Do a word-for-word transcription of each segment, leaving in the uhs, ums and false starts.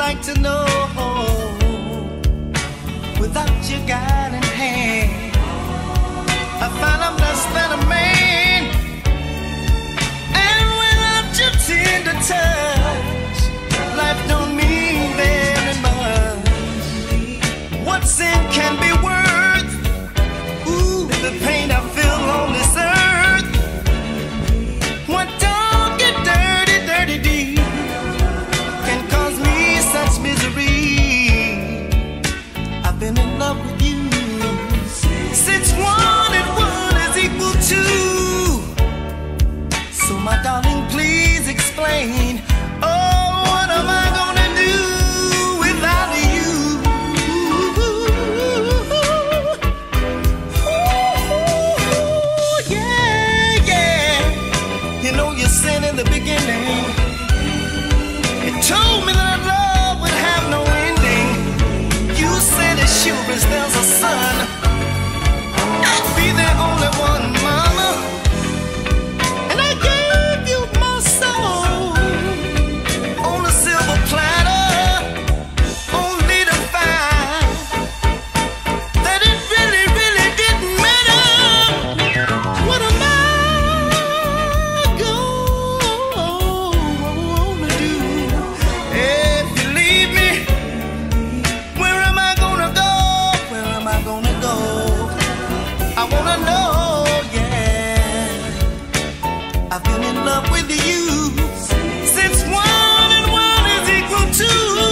like to know, without your guiding hand, I find I'm less than a man. And without your tender touch, life don't mean very much. What sin can be worth? Ooh, the pain I feel on this earth. What don't get dirty, dirty deep can cause me such misery. I've been in love with you since one and one is equal to. So my darling, please explain. Oh, what am I gonna do without you? Ooh, yeah, yeah. You know you said in the beginning, you told me that love would have no ending. You said as sure as there's a sun, I'd be the only one, mama. And I gave you my soul on a silver platter, only to find that it really, really didn't matter. What am I gonna do if you leave me? Where am I gonna go? Where am I gonna go? I wanna know, yeah. I've been in love with you since one and one is equal to.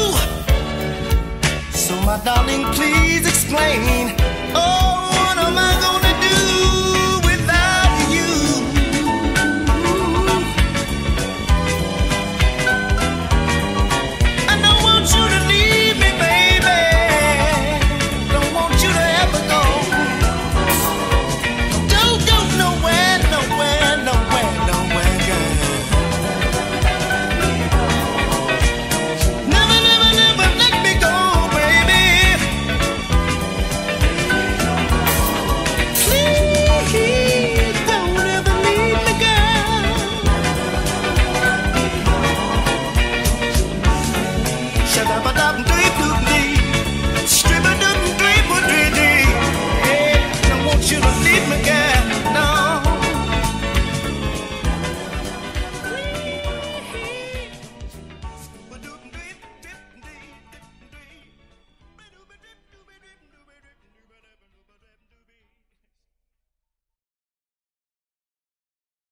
So my darling, please explain. Oh, what am I gonna do without you? I don't want you to leave me, baby. Don't want you to ever go. Don't go nowhere, nowhere, nowhere, nowhere, girl. Never, never, never let me go, baby. Please don't ever leave me, girl. Shut up, up,